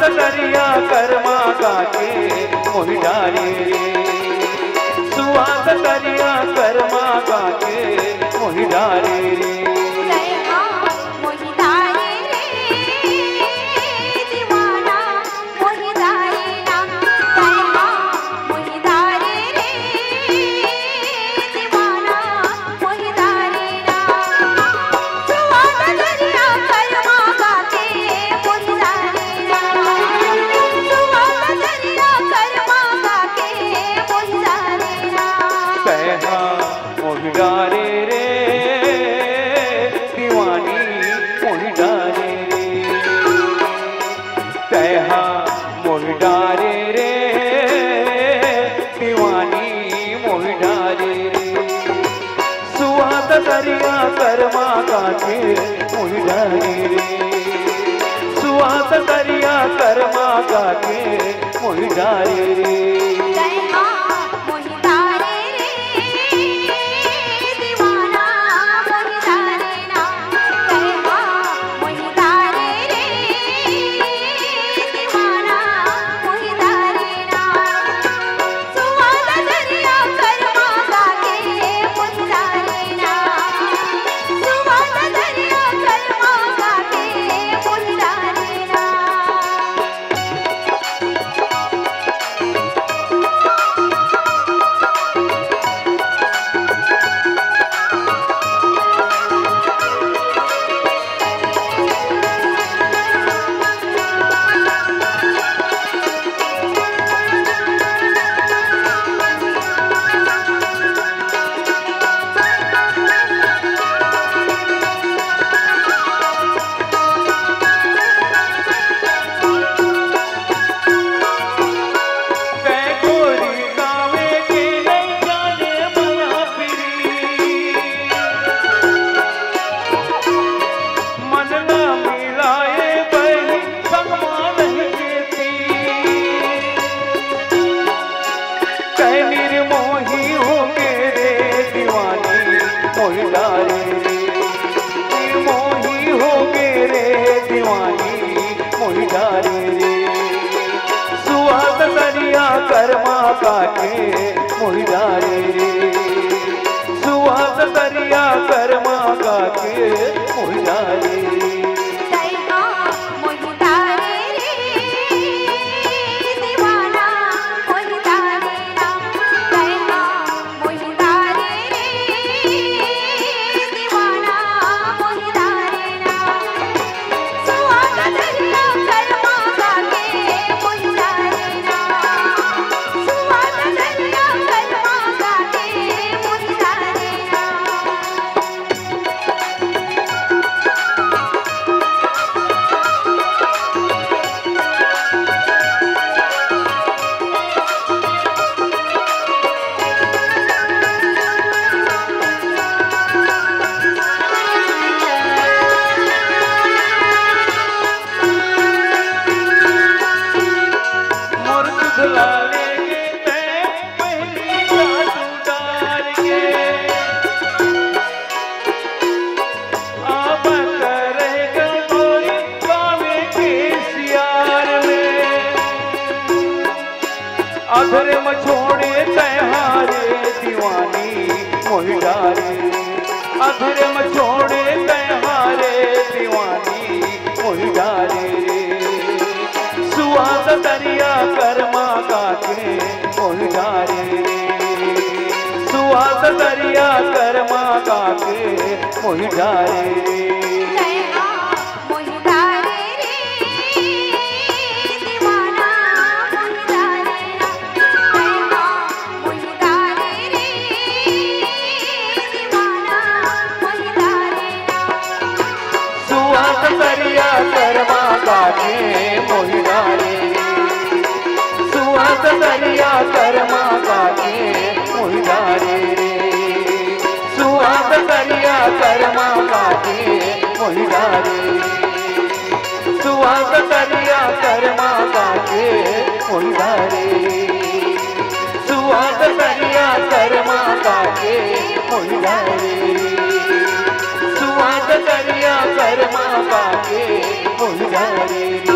दरिया कर्मा गाके मोहि डारे रे, सुहाग दरिया कर्मा गाके मोहि डारे रे। डारे रे दीवानी मोहि डारे रे, तैहा मोहि डारे रे दीवानी मोहि डारे रे, सुहाग दरिया कर्मा गाके मोहि डारे रे, सुहाग दरिया कर्मा गाके मोहि डारे रे। मोहि डारे रे, मोही हो गे रे दीवानी मोहि डारे रे, सुहाग दरिया कर्मा गाके मोहि डारे रे, सुहाग दरिया कर्मा गाके मोहि डारे रे। अधर मछोड़े तैहारे दीवानी मोहि डारे, अधर मछोड़े तैहारे दीवानी मोहि डारे रे, सुहाग दरिया कर्मा गाके मोहि डारे रे, सुहाग दरिया कर्मा गाके मोहि डारे रे। दरिया कर्मा गाके मोहि डारे रे, सुहाग दरिया कर्मा गाके मोहि डारे रे, सुहाग दरिया कर्मा गाके मोहि डारे रे, सुहाग दरिया कर्मा गाके मोहि डारे रे, सुहाग दरिया कर्मा गाके मोहि डारे रे, सुहाग दरिया कर्मा गाके मोहि डारे रे।